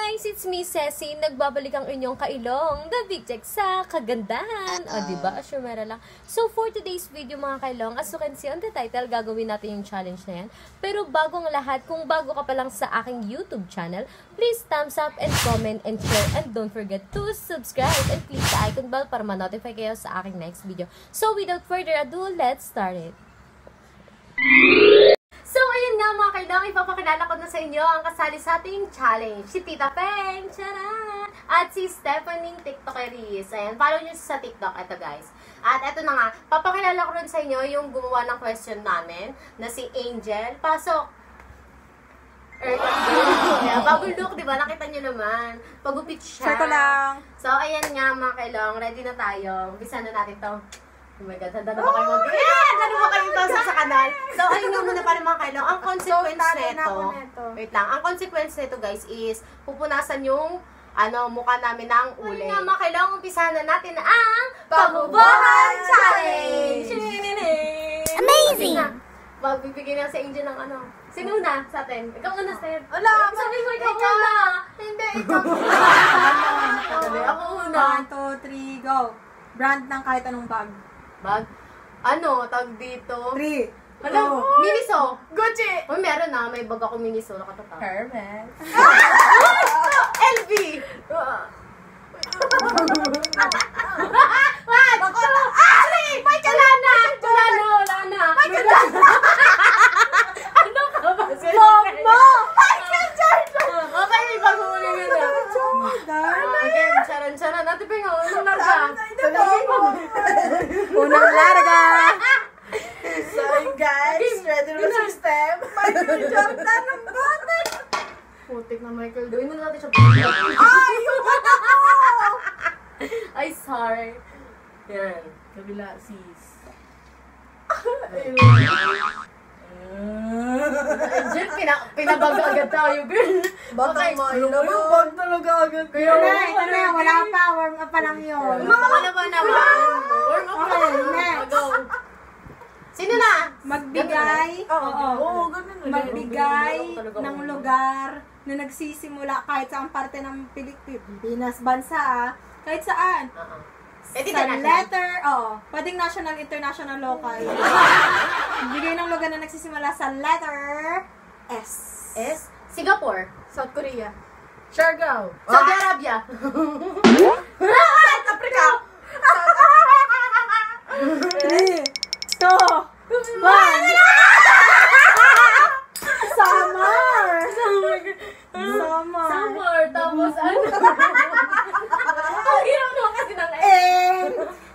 guys, it's me, Ceci. Nagbabalik ang inyong kailong, the big check sa kagandahan. O, diba? Asumera lang. So, for today's video, mga kailong, as you can see on the title, gagawin natin yung challenge na yan. Pero bago ang lahat, kung bago ka pa lang sa aking YouTube channel, please thumbs up and comment and share. And don't forget to subscribe and click the icon bell para ma-notify kayo sa aking next video. So, without further ado, let's start it. So, ayun nga mga kailong, ipapakilala ko na sa inyo ang kasali sa ating challenge. Si Tita Peng, charan! At si Stephanie TikTokeries. Ayan, follow nyo sa TikTok, ito guys. At ito na nga, papakilala ko rin sa inyo yung gumawa ng question namin na si Angel. Pasok! Yeah, bagong look, diba? Nakita nyo naman. Pagupit siya. Share ko lang. So, ayan nga mga kailong, ready na tayo. Umpisa na natin to. Oh my God, handa na ba kayo handa na ba kayo sa kanal? So, ayun nga muna pala mga kailong. Ang consequence nito, wait lang, ang consequence nito guys is, pupunasan yung mukha namin ng ulay. Ayun nga mga kailong, umpisa na natin ang Pabubuhan Challenge! Amazing! Magbibigay na sa Angel ng Sino na sa atin? Ikaw una, Steph. Wala! Sabi mo, ikaw una! Hindi, ikaw Sabi, ako una. 1, 2, 3, go! Brand ng kahit anong bag. Bag? Tag dito? 3. Alam, Miniso. Gucci! Uy, meron na. May bag ako Miniso. Nakatatak. Hermes. LV! What? Michael! Wala na! Michael! Ano ka ba? Momo! Michael Jordan! Okay, may pag-uuli ka na. Jordan! Okay, charan-charan. Ate Peng, unang larga. Unang larga! Sorry guys, ready na ba si Steph? Michael Jordan ng bata! Putik na Michael. Gawin mo na natin siya. Ay! Yung kata ko! Ay, sorry. Yan. Kabila, sis. Angel, pinabaga agad tayo, girl. Batang mayo na ba? Bag talaga agad. Kaya Ito na, wala pa. Warm up pa lang yun. Ano ba naman? Warm up Okay, next. Go. Sino na? Magbigay. Oo, ganun na. Magbigay ng lugar na nagsisimula kahit saan parte ng Pilipinas, bansa, kahit saan. Sa letter, pwedeng national, international, local. Bigay ng lugar na nagsisimula sa letter S. S? Singapore. South Korea. Siargao. Saudi Arabia. South Africa. 3, 2, 1. Summer! Summer! Summer. Tapos ano? Ang hirap naman kasi ng S. And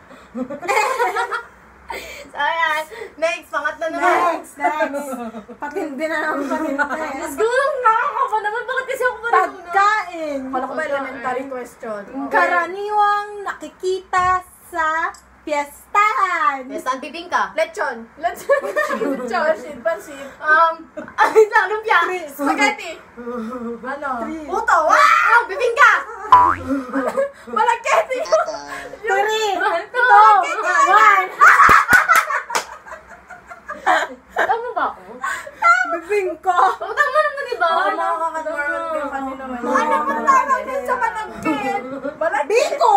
So, ayan. Next, pangatlo naman. next. Patindi na naman patindi. Siguro nakakapa naman. Bakit kasi ako parang Pagkain. Kala ko ba elementary question? Karaniwang nakikita sa piyestahan. Saan bibingka? Lechon. Lechon. Pansit. Pansit. Lumpia. Spaghetti. Ano? 3, Puto. Bibingka. Malagketi. 2, 1. Tama ba ako? Bibingko. Tama naman, diba? Nakakatawa yung kanina man. Ano mo tawag din sa malagkit? Biko!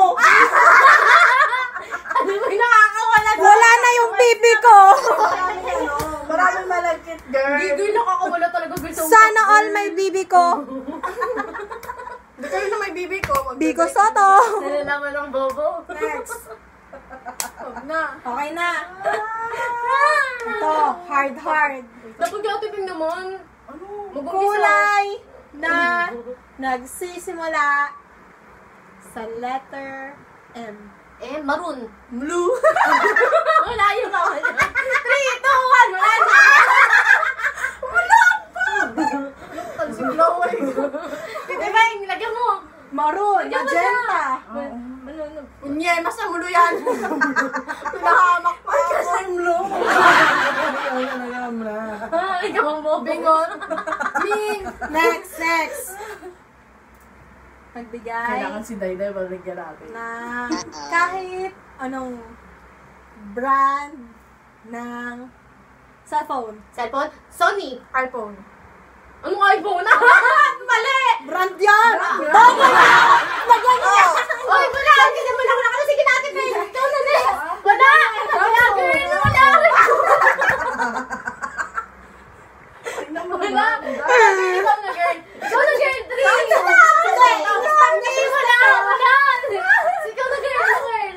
Ano ba yung nakakawala? Wala na yung bibi ko. Maraming malagkit, girl. Gigil, nakakawala talaga. Sana all may bibi ko. Hindi kayo na may bibi ko. Biko Soto. Nalalaman ng bobo. Next. Huwag na. Okay na. Ito, hard. Napag-atipin naman. Ano? Mag-umpisa. Kulay na nagsisimula sa letter M. Maroon. Blue. Wala yun ako. 3, 2, 1. Wala na. Si Chloe. Diba, nilagyan mo. Maroon, magenta. Unye, mas ang ulo yan. Pinahamak pa ako. Kasi blue. Ikaw ang bobo. Bingon. Next. Magbigay Kailangan si Dayday maligyan natin. na kahit anong brand ng cellphone. Cellphone? Sony. iPhone. Anong iPhone? Mali! Brand brand yan! Bago yan! Lagyan niya! Oy, wala! Kasi wala ko na kasi sige natin, babe! Ikaw na, Nes! Wala! Wala, girl! Wala! Wala! Ikaw na, girl! Ikaw na, girl! 3! Wala! Wala! Ikaw na, girl!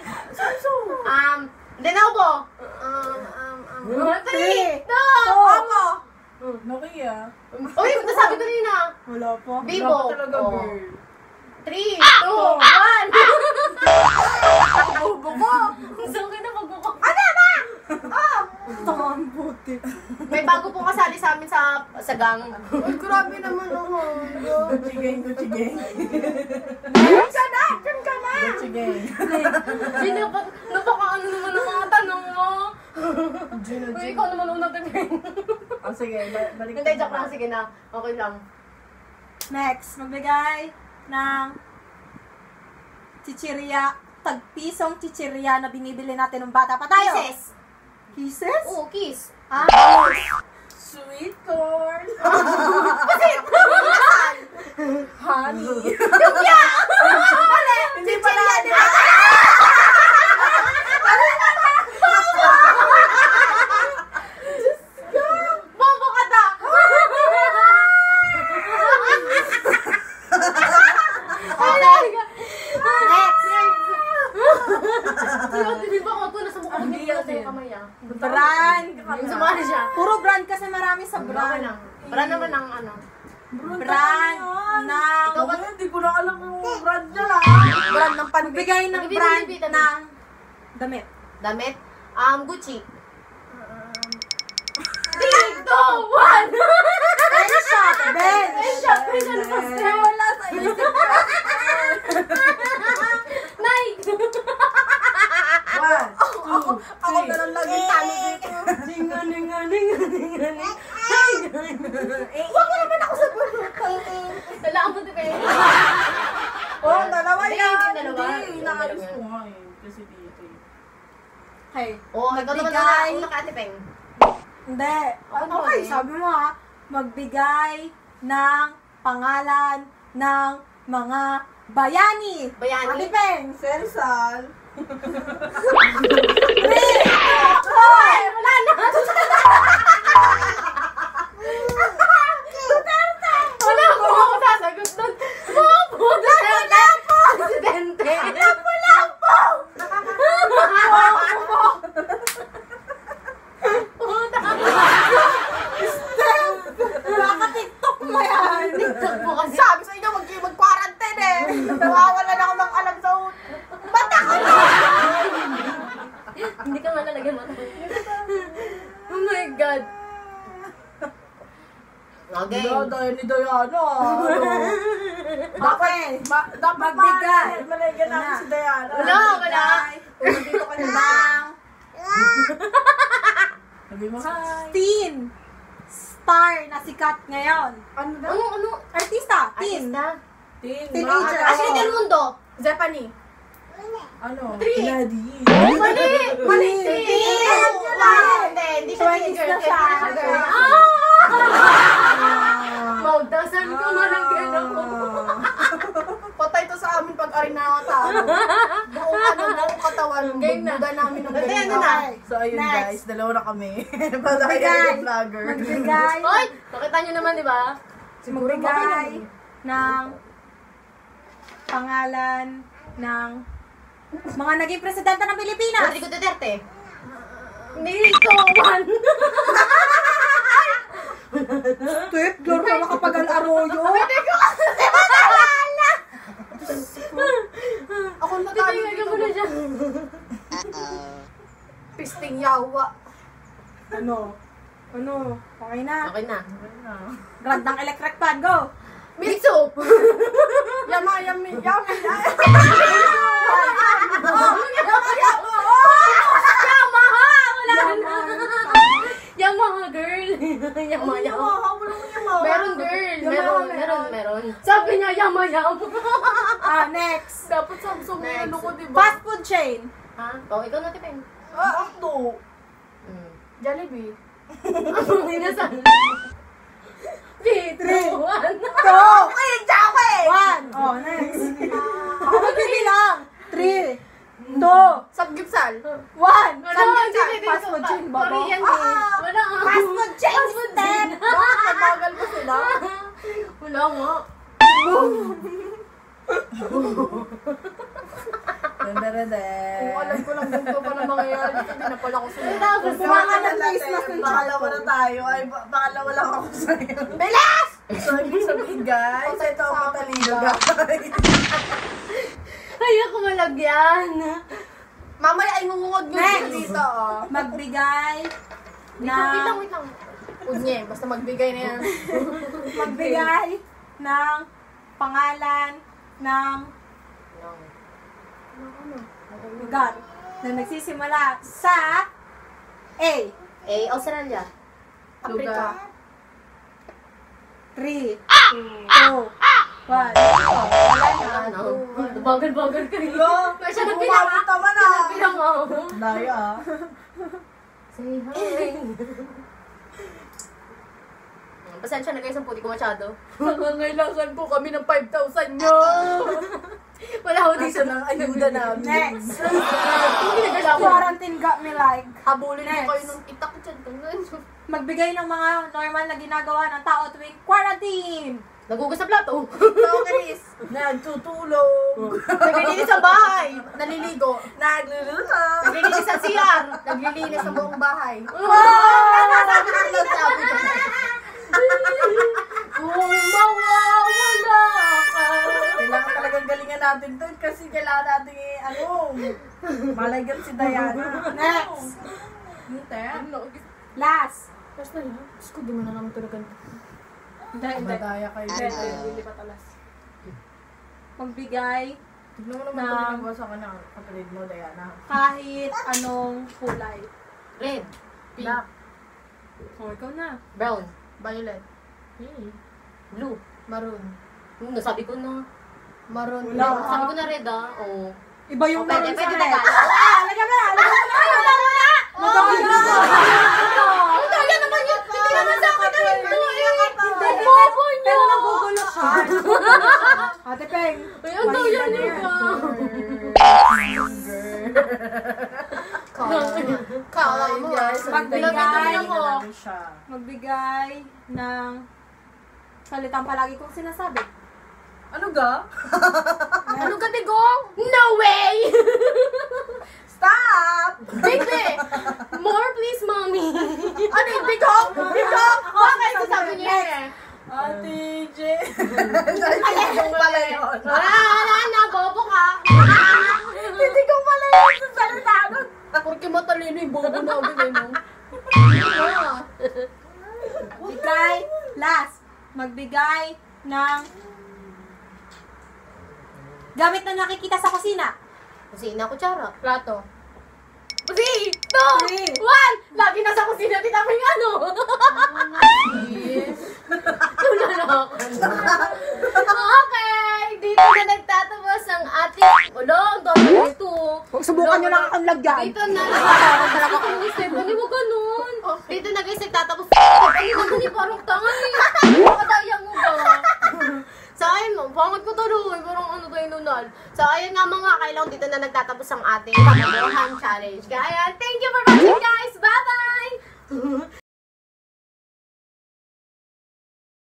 Denobo! 3! 2! Ako. Nokia. Uy, nasabi ko rin na! Wala pa. Vivo! Wala pa talaga, Oh. girl. 3, 2, 1! Bubo ko. Gusto ko na magbuko. Tangan puti. May bago pong kasali sa amin sa gang. Uy, grabe naman ako. Gucci gang, Gucci gang. Diyan ka na! Diyan ka na! Gucci gang. Napaka ano naman ang mga tanong mo. Uy, ikaw naman unang tingin. Oh, sige, balik Hindi, joke lang. Sige na. Okay lang. Next, magbigay ng chichirya, tagpisong chichirya na binibili natin ng bata pa tayo. Kisses. Kisses? Oo, kiss. Ah, Sweet corn. honey. Hindi pala. Bobo ka ta! Di ba ako na sa mukha ko niya sa kamay ah? Brand. Yung sumali siya. Puro brand kasi marami sa Okay brand. lang. Para naman ang ano. Brand ng... Ikaw ba? Hindi ko na alam yung brand niya lang. Brand ng panbig. Magbigay ng Magbibili- brand bibili- ng damit. Damit? Gucci. 3, 2, 1! Bench shop. Bench. Wala sa isip ko. Nike! 1, 2, Ako na lang laging talo dito. Huwag mo naman ako sa gulo. Talaan mo ito kayo. Oh, dalawa Hindi, yan. yung dalawa. Hindi, inaayos ko nga eh. Kasi dito eh. Okay. Oh, ikaw naman Magbigay. una ka, Ate Peng. Hindi. Ano Okay, eh? sabi mo ha. Magbigay ng pangalan ng mga bayani. Bayani? Ate Peng. Sensal. Hoy! Wala na! Wala ako sasagot nun. Bobo! Lapo! Presidente! Lapo! Baka TikTok mo yan. TikTok po kasi. Sabi sa inyo, mag-quarantine eh. Nawawala na ako ng alam sa bata ko na. Hindi ka nga nalagyan mo. Oh my God. Okay. Dahil ni Diana. Okay. Dapat Magbigay. malagyan natin si Diana. Wala, wala. Dito ka ng Sabi mo, hi. teen star na sikat ngayon. Ano daw? Ano? Artista. Teen. Artista? Teenager. Ashley Del Mundo. Zephanie. Ano? 3. Nadie. Mali! Mali. Hindi siya 20s girl. na siya. Girl. Magdasal ko na lang gano'n. Patay to sa amin pag arin na tao. Buong katawan. Game na. Buga namin ng Hindi, ano game. na? So ayun Next. guys, dalawa na kami. Para Magbigay. yung vlogger. Magbigay. Hoy! Nakita nyo naman, di ba? Magbigay ng pangalan ng mga naging presidente ng Pilipinas. Rodrigo Duterte. Hindi ito, one. Step, Dor ka makapag-al-aroyo. Ako natalo Tingnan dito. mo na siya. Pisting yawa. Ano? Ano? Okay na. Okay na. Brand ng electric fan, go! Milk soup. Yama, yami, yami. Yamaha! Wala na. Yamaha, girl. Yamaha. Meron, girl. Meron. Sabi niya, yama-yam. Next. Dapat Samsung Next. yung ano ko, diba? Fast food chain. Ha? Oh, ikaw na, Tipeng. Bakto. Jollibee. Inasal. 3, 2, 1. Go! Ay, jawa eh! nga. Kung alam ko lang ganito pa na mangyayari, hindi na pala ako sunod. Tapos, Kumangan ng face mask ng Pakalawa na tayo. Ay, pakalawa lang ako sa'yo. Bilis! So, ibig sabihin, guys, ito ang matalino, guys. Ayaw ko malagyan. Mamaya ay ngungungod nyo Next! dito, oh. Magbigay Wait lang, ng wait lang. Unye, basta magbigay na yan. magbigay ng pangalan ng lugar na nagsisimula sa A. Australia. Africa. 3, 2, 1. Wala na. Bagal-bagal ka rin. Masyado Umabot naman ah. bilang ako. Daya ah. Say hi. Pasensya na guys, ang puti ko masyado. Nangangailangan po kami ng 5,000 nyo. Wala ako dito. Isa ng ayuda namin. Next. Hindi nagkailangan. Quarantine got me like. Habulin mo Next. kayo ng itak dyan. Magbigay ng mga normal na ginagawa ng tao tuwing quarantine. Nagugas sa plato. Ikaw, Chris. Nagtutulog. Naglilinis sa bahay. Naliligo. Nagluluto. Naglilinis sa CR. Naglilinis sa buong bahay. Sabi ko rin Sabi ko. Kung mawawala ka. Kailangan talagang galingan natin doon kasi kailangan natin malagan si Diana. Next. Hindi. Last. Tapos na yun. Diyos ko, di mo na naman tulagan. Hindi. Madaya kayo. Hindi pa talas. Magbigay Tignan mo naman Na- kung ginagawa sa kanya kapatid mo, Diana. kahit anong kulay. Red. Black. O, ikaw na. Brown. Violet. Blue. Maroon. Nasabi ko na. Maroon. Wala. Sabi ko na red Oo. Iba yung O, pwede, meron pwede sa na red. ka. Lagyan mo na! Lagyan mo na! Talaga naman yun. Hindi naman sa akin na ito. Bobo niyo. Pero nagugulo siya. Ate Peng. Ay, ang daw yan Master. Kala mo. Magbigay. Namin siya. Magbigay ng salitang palagi kong sinasabi. Ano ga? Ano ka, Digong? No way! Stop! Baby! More please, mommy. Ano yung Digong? Digong! Bakit sasabi niya eh? Ate J. Hindi pala yun. Wala, bobo ka. Hindi ko pala yun sa salita nun. Porque matalino yung bobo namin eh, no? Magbigay. Last. Magbigay ng gamit na nakikita sa kusina. Kusina, kutsara. Plato. 3, 2, 1. Lagi nasa kusina, tita mo yung ano. Tulalakan na. Okay, dito na nagtatapos ang ating ulong. Ito. Huwag subukan nyo lang akong lagyan. Dito na. Talaga ko ni Stephanie, huwag ganun. Dito na guys, nagtatapos. Ay, naman ni parang tanga eh. Makadaya mo ba? So, ayun mo, pangit ko tuloy. Parang ano tayo nunal. So, ayun nga mga kailang dito na nagtatapos ang ating kabubuhan challenge. Kaya, thank you for watching